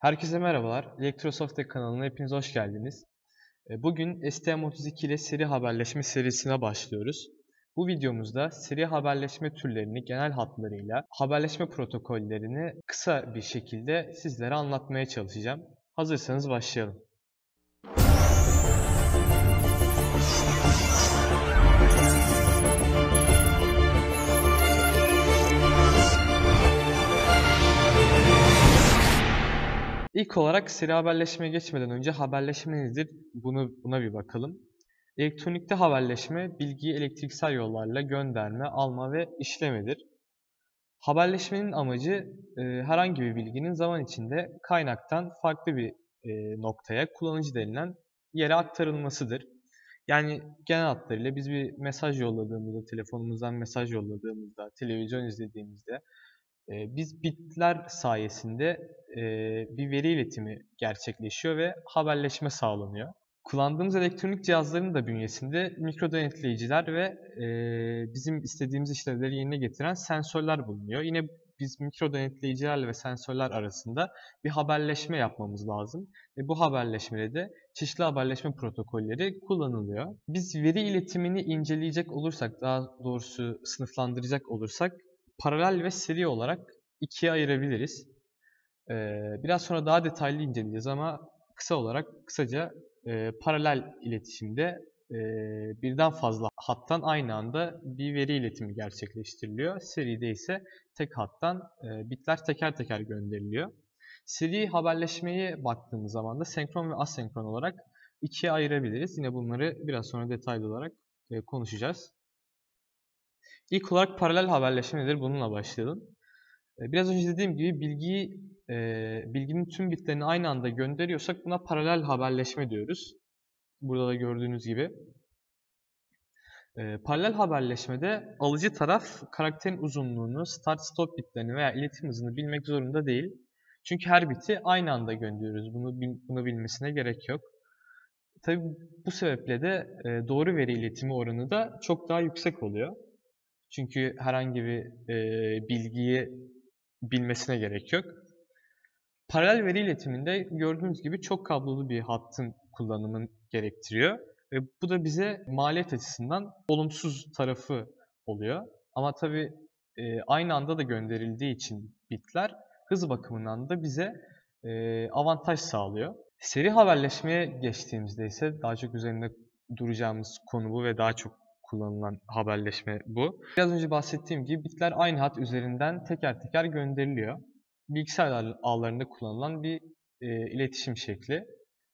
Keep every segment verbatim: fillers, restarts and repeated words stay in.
Herkese merhabalar. Elektrosoft kanalına hepiniz hoş geldiniz. E, Bugün S T M otuz iki ile seri haberleşme serisine başlıyoruz. Bu videomuzda seri haberleşme türlerini genel hatlarıyla haberleşme protokollerini kısa bir şekilde sizlere anlatmaya çalışacağım. Hazırsanız başlayalım. İlk olarak seri haberleşmeye geçmeden önce haberleşme nedir? Bunu, buna bir bakalım. Elektronikte haberleşme, bilgiyi elektriksel yollarla gönderme, alma ve işlemedir. Haberleşmenin amacı e, herhangi bir bilginin zaman içinde kaynaktan farklı bir e, noktaya, kullanıcı denilen yere aktarılmasıdır. Yani genel hatlarıyla biz bir mesaj yolladığımızda, telefonumuzdan mesaj yolladığımızda, televizyon izlediğimizde e, biz bitler sayesinde e, bir veri iletimi gerçekleşiyor ve haberleşme sağlanıyor. Kullandığımız elektronik cihazların da bünyesinde mikro denetleyiciler ve e, bizim istediğimiz işlevleri yerine getiren sensörler bulunuyor. Yine biz mikro denetleyicilerle ve sensörler arasında bir haberleşme yapmamız lazım. Ve bu haberleşmede de çeşitli haberleşme protokolleri kullanılıyor. Biz veri iletimini inceleyecek olursak, daha doğrusu sınıflandıracak olursak, paralel ve seri olarak ikiye ayırabiliriz. Ee, biraz sonra daha detaylı inceleyeceğiz ama kısa olarak, kısaca e, paralel iletişimde e, birden fazla hattan aynı anda bir veri iletimi gerçekleştiriliyor. Seride ise tek hattan e, bitler teker teker gönderiliyor. Seri haberleşmeye baktığımız zaman da senkron ve asenkron olarak ikiye ayırabiliriz. Yine bunları biraz sonra detaylı olarak e, konuşacağız. İlk olarak paralel haberleşme nedir? Bununla başlayalım. Biraz önce dediğim gibi bilgiyi, e, bilginin tüm bitlerini aynı anda gönderiyorsak buna paralel haberleşme diyoruz. Burada da gördüğünüz gibi. E, paralel haberleşmede alıcı taraf karakterin uzunluğunu, start-stop bitlerini veya iletim hızını bilmek zorunda değil. Çünkü her biti aynı anda gönderiyoruz. Bunu, bunu bilmesine gerek yok. Tabii bu sebeple de e, doğru veri iletimi oranı da çok daha yüksek oluyor. Çünkü herhangi bir e, bilgiyi bilmesine gerek yok. Paralel veri iletiminde gördüğünüz gibi çok kablolu bir hattın kullanımını gerektiriyor. Ve bu da bize maliyet açısından olumsuz tarafı oluyor. Ama tabii e, aynı anda da gönderildiği için bitler hız bakımından da bize e, avantaj sağlıyor. Seri haberleşmeye geçtiğimizde ise daha çok üzerinde duracağımız konu bu ve daha çok kullanılan haberleşme bu. Biraz önce bahsettiğim gibi bitler aynı hat üzerinden teker teker gönderiliyor. Bilgisayar ağlarında kullanılan bir e, iletişim şekli.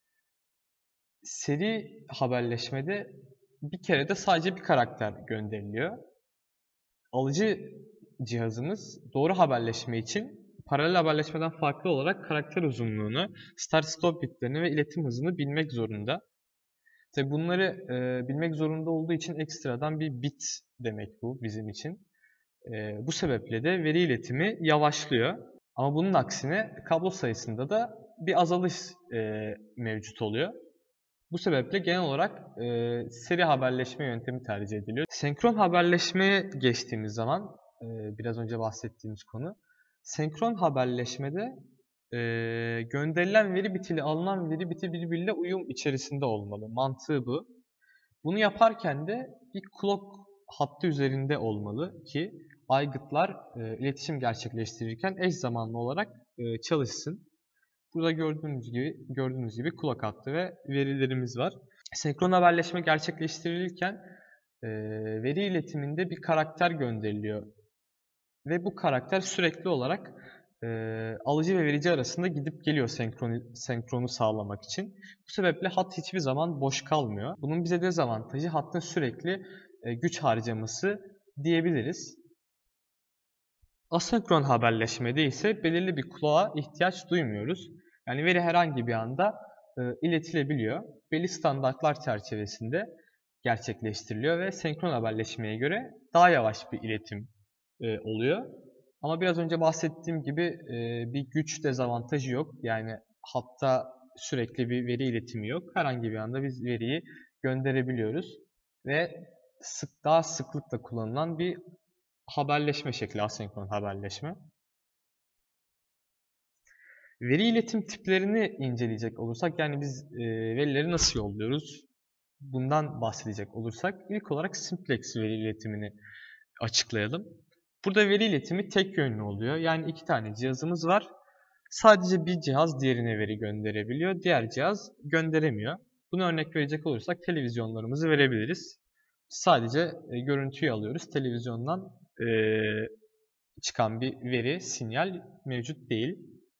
Seri haberleşmede bir kere de sadece bir karakter gönderiliyor. Alıcı cihazımız doğru haberleşme için paralel haberleşmeden farklı olarak karakter uzunluğunu, start-stop bitlerini ve iletim hızını bilmek zorunda. Tabi bunları e, bilmek zorunda olduğu için ekstradan bir bit demek bu bizim için. E, bu sebeple de veri iletimi yavaşlıyor. Ama bunun aksine kablo sayısında da bir azalış e, mevcut oluyor. Bu sebeple genel olarak e, seri haberleşme yöntemi tercih ediliyor. Senkron haberleşmeye geçtiğimiz zaman, e, biraz önce bahsettiğimiz konu, senkron haberleşmede e, gönderilen veri bitiyle alınan veri biti birbiriyle uyum içerisinde olmalı. Mantığı bu. Bunu yaparken de bir clock hattı üzerinde olmalı ki aygıtlar e, iletişim gerçekleştirirken eş zamanlı olarak e, çalışsın. Burada gördüğünüz gibi gördüğünüz gibi clock hattı ve verilerimiz var. Senkron haberleşme gerçekleştirilirken e, veri iletiminde bir karakter gönderiliyor ve bu karakter sürekli olarak e, alıcı ve verici arasında gidip geliyor senkronu, senkronu sağlamak için. Bu sebeple hat hiçbir zaman boş kalmıyor. Bunun bize dezavantajı hattın sürekli e, güç harcaması diyebiliriz. Asenkron haberleşmede ise belirli bir clock'a ihtiyaç duymuyoruz. Yani veri herhangi bir anda e, iletilebiliyor. Belli standartlar çerçevesinde gerçekleştiriliyor ve senkron haberleşmeye göre daha yavaş bir iletim e, oluyor. Ama biraz önce bahsettiğim gibi e, bir güç dezavantajı yok. Yani hatta sürekli bir veri iletimi yok. Herhangi bir anda biz veriyi gönderebiliyoruz ve sık daha sıklıkla kullanılan bir haberleşme şekli, asenkron haberleşme. Veri iletim tiplerini inceleyecek olursak, yani biz e, verileri nasıl yolluyoruz? Bundan bahsedecek olursak, ilk olarak simplex veri iletimini açıklayalım. Burada veri iletimi tek yönlü oluyor. Yani iki tane cihazımız var. Sadece bir cihaz diğerine veri gönderebiliyor. Diğer cihaz gönderemiyor. Buna örnek verecek olursak televizyonlarımızı verebiliriz. Sadece e, görüntüyü alıyoruz. Televizyondan e, çıkan bir veri, sinyal mevcut değil.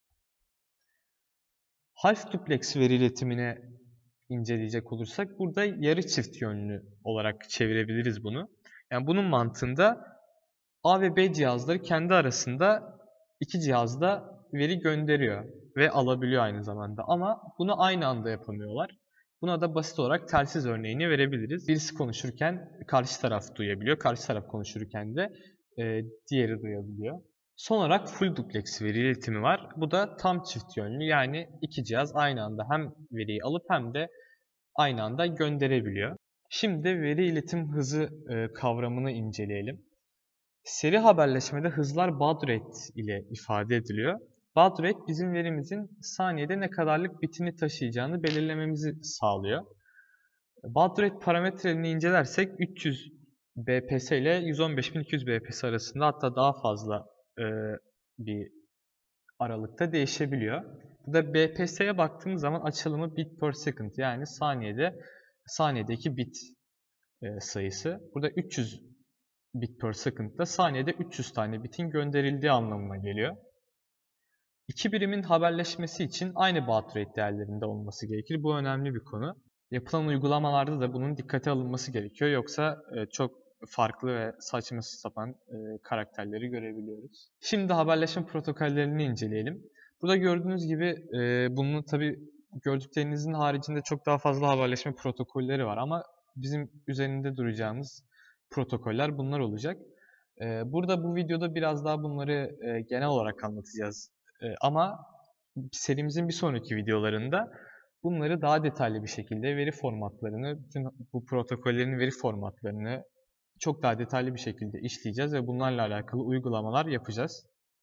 Half duplex veri iletimine inceleyecek olursak burada yarı çift yönlü olarak çevirebiliriz bunu. Yani bunun mantığında A ve B cihazları kendi arasında iki cihazda veri gönderiyor ve alabiliyor aynı zamanda. Ama bunu aynı anda yapamıyorlar. Buna da basit olarak telsiz örneğini verebiliriz. Birisi konuşurken karşı taraf duyabiliyor. Karşı taraf konuşurken de e, diğeri duyabiliyor. Son olarak full duplex veri iletimi var. Bu da tam çift yönlü. Yani iki cihaz aynı anda hem veriyi alıp hem de aynı anda gönderebiliyor. Şimdi veri iletim hızı e, kavramını inceleyelim. Seri haberleşmede hızlar baud rate ile ifade ediliyor. Baud rate bizim verimizin saniyede ne kadarlık bitini taşıyacağını belirlememizi sağlıyor. Baud rate parametrelerini incelersek üç yüz B P S ile yüz on beş bin iki yüz B P S arasında, hatta daha fazla e, bir aralıkta değişebiliyor. Burada B P S'ye baktığımız zaman açılımı bit per second, yani saniyede saniyedeki bit e, sayısı. Burada üç yüz bit per second'da saniyede üç yüz tane bitin gönderildiği anlamına geliyor. İki birimin haberleşmesi için aynı baud rate değerlerinde olması gerekir. Bu önemli bir konu. Yapılan uygulamalarda da bunun dikkate alınması gerekiyor. Yoksa e, çok farklı ve saçma sapan e, karakterleri görebiliyoruz. Şimdi haberleşme protokollerini inceleyelim. Burada gördüğünüz gibi e, bunun tabii gördüklerinizin haricinde çok daha fazla haberleşme protokolleri var ama bizim üzerinde duracağımız protokoller bunlar olacak. E, burada bu videoda biraz daha bunları e, genel olarak anlatacağız. E, ama serimizin bir sonraki videolarında bunları daha detaylı bir şekilde veri formatlarını, bütün bu protokollerin veri formatlarını çok daha detaylı bir şekilde işleyeceğiz ve bunlarla alakalı uygulamalar yapacağız.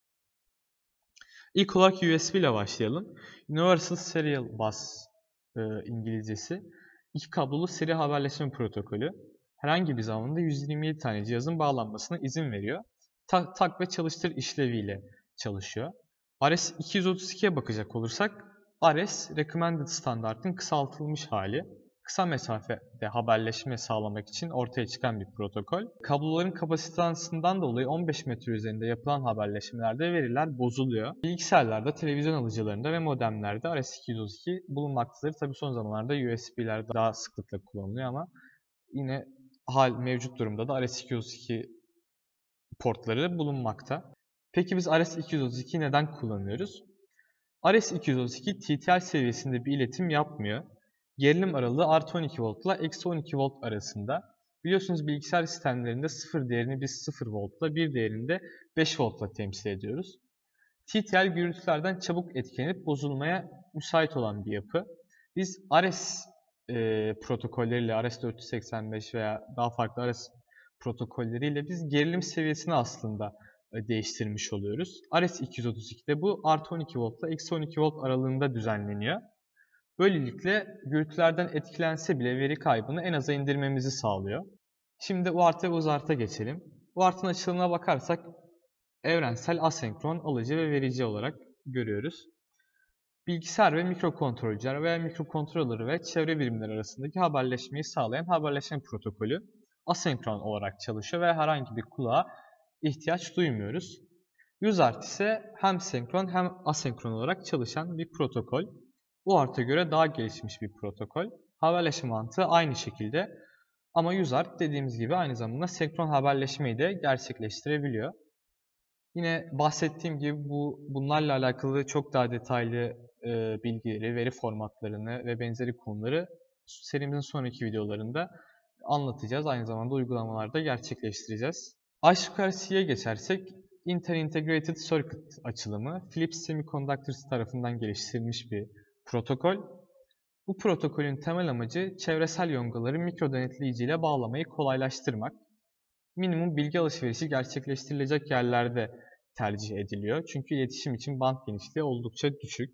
İlk olarak U S B ile başlayalım. Universal Serial Bus e, İngilizcesi. İki kablolu seri haberleşme protokolü. Herhangi bir zamanda yüz yirmi yedi tane cihazın bağlanmasına izin veriyor. Tak, tak ve çalıştır işleviyle çalışıyor. R S iki yüz otuz iki'ye bakacak olursak, R S Recommended standartın kısaltılmış hali. Kısa mesafede haberleşme sağlamak için ortaya çıkan bir protokol. Kabloların kapasitansından dolayı on beş metre üzerinde yapılan haberleşmelerde veriler bozuluyor. Bilgisayarlarda, televizyon alıcılarında ve modemlerde R S iki yüz otuz iki bulunmaktadır. Tabi son zamanlarda U S B'ler daha sıklıkla kullanılıyor ama yine hal mevcut durumda da R S iki yüz otuz iki portları bulunmakta. Peki biz R S iki yüz otuz iki neden kullanıyoruz? R S iki yüz otuz iki T T L seviyesinde bir iletim yapmıyor. Gerilim aralığı artı on iki volt ile eksi on iki volt arasında. Biliyorsunuz bilgisayar sistemlerinde sıfır değerini biz sıfır voltla, bir değerinde beş voltla temsil ediyoruz. T T L gürültülerden çabuk etkilenip bozulmaya müsait olan bir yapı. Biz R S e, protokolleriyle, R S dört yüz seksen beş veya daha farklı R S protokolleriyle biz gerilim seviyesini aslında değiştirmiş oluyoruz. R S iki yüz otuz iki'de bu artı on iki volt ile eksi on iki volt aralığında düzenleniyor. Böylelikle gürültülerden etkilense bile veri kaybını en aza indirmemizi sağlıyor. Şimdi U A R T ve U Z A R T'a geçelim. U A R T'ın açılımına bakarsak evrensel asenkron alıcı ve verici olarak görüyoruz. Bilgisayar ve mikrokontrolcüler veya mikrokontroller ve çevre birimleri arasındaki haberleşmeyi sağlayan haberleşme protokolü asenkron olarak çalışıyor ve herhangi bir kulağa ihtiyaç duymuyoruz. U Z A R T ise hem senkron hem asenkron olarak çalışan bir protokol. U A R T'e göre daha gelişmiş bir protokol. Haberleşme mantığı aynı şekilde ama U Z A R T dediğimiz gibi aynı zamanda senkron haberleşmeyi de gerçekleştirebiliyor. Yine bahsettiğim gibi bu bunlarla alakalı çok daha detaylı e, bilgileri, veri formatlarını ve benzeri konuları serimizin sonraki videolarında anlatacağız. Aynı zamanda uygulamalarda gerçekleştireceğiz. I two C'ye geçersek, Intel Integrated Circuit açılımı Philips Semiconductors tarafından geliştirilmiş bir protokol. Bu protokolün temel amacı çevresel yongaları mikro denetleyici ile bağlamayı kolaylaştırmak. Minimum bilgi alışverişi gerçekleştirilecek yerlerde tercih ediliyor. Çünkü iletişim için band genişliği oldukça düşük.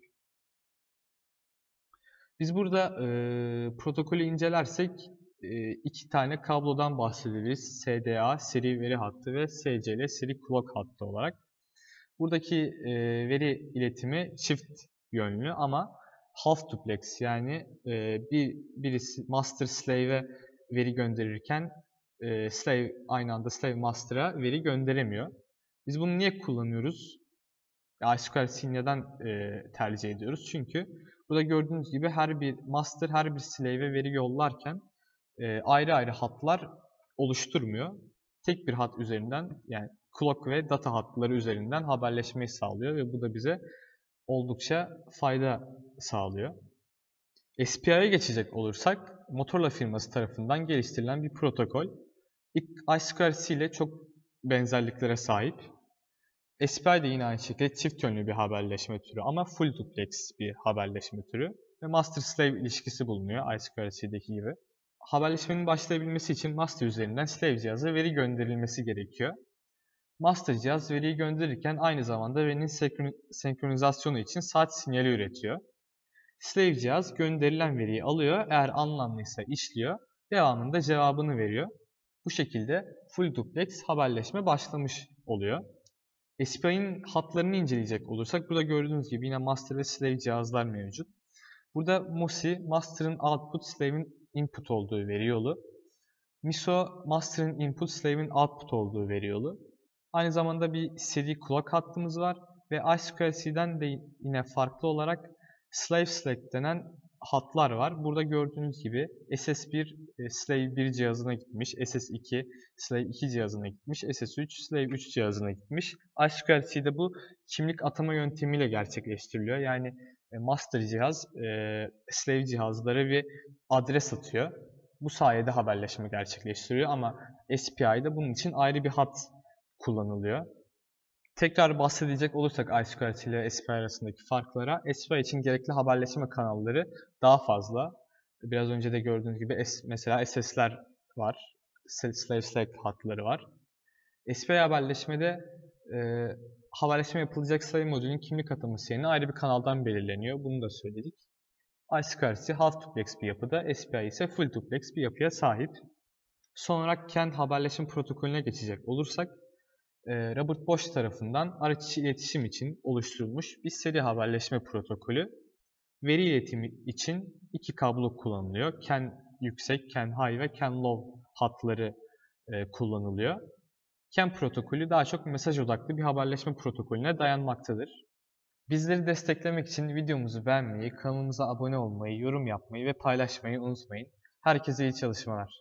Biz burada e, protokolü incelersek e, iki tane kablodan bahsederiz. S D A, seri veri hattı ve S C L, seri clock hattı olarak. Buradaki e, veri iletimi çift yönlü ama half duplex, yani e, bir birisi master slave'e veri gönderirken e, slave aynı anda slave master'a veri gönderemiyor. Biz bunu niye kullanıyoruz? I two C neden e, tercih ediyoruz? Çünkü burada gördüğünüz gibi her bir master her bir slave'e veri yollarken e, ayrı ayrı hatlar oluşturmuyor. Tek bir hat üzerinden, yani clock ve data hatları üzerinden haberleşmeyi sağlıyor ve bu da bize oldukça fayda sağlıyor. S P I'ye geçecek olursak, Motorola firması tarafından geliştirilen bir protokol. İlk I two C ile çok benzerliklere sahip. S P I de yine aynı şekilde çift yönlü bir haberleşme türü ama full duplex bir haberleşme türü ve master-slave ilişkisi bulunuyor I two C'deki gibi. Haberleşmenin başlayabilmesi için master üzerinden slave cihaza veri gönderilmesi gerekiyor. Master cihaz veriyi gönderirken aynı zamanda verinin senkronizasyonu için saat sinyali üretiyor. Slave cihaz gönderilen veriyi alıyor, eğer anlamlıysa işliyor, devamında cevabını veriyor. Bu şekilde full duplex haberleşme başlamış oluyor. S P I'nin hatlarını inceleyecek olursak burada gördüğünüz gibi yine master ve slave cihazlar mevcut. Burada M O S I, master'ın output, slave'in input olduğu veri yolu. M I S O, master'ın input, slave'in output olduğu veri yolu. Aynı zamanda bir seri clock hattımız var ve I two C'den de yine farklı olarak slave select denen hatlar var. Burada gördüğünüz gibi S S bir slave bir cihazına gitmiş, S S iki slave iki cihazına gitmiş, S S üç slave üç cihazına gitmiş. I two C'de bu kimlik atama yöntemiyle gerçekleştiriliyor. Yani master cihaz slave cihazlara bir adres atıyor. Bu sayede haberleşme gerçekleştiriyor ama S P I'de bunun için ayrı bir hat kullanılıyor. Tekrar bahsedecek olursak I two C ile S P I arasındaki farklara, S P I için gerekli haberleşme kanalları daha fazla. Biraz önce de gördüğünüz gibi mesela S S'ler var, slave select hatları var. S P I haberleşmede e, haberleşme yapılacak slave modülün kimlik ataması yerine ayrı bir kanaldan belirleniyor. Bunu da söyledik. I two C half duplex bir yapıda, S P I ise full duplex bir yapıya sahip. Son olarak C A N haberleşme protokolüne geçecek olursak, Robert Bosch tarafından araç içi iletişim için oluşturulmuş bir seri haberleşme protokolü. Veri iletimi için iki kablo kullanılıyor. C A N yüksek, C A N high ve C A N low hatları kullanılıyor. C A N protokolü daha çok mesaj odaklı bir haberleşme protokolüne dayanmaktadır. Bizleri desteklemek için videomuzu beğenmeyi, kanalımıza abone olmayı, yorum yapmayı ve paylaşmayı unutmayın. Herkese iyi çalışmalar.